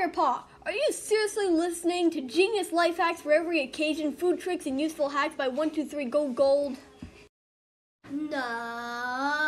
Firepaw, are you seriously listening to genius life hacks for every occasion, food tricks and useful hacks by 123 Go Gold? No.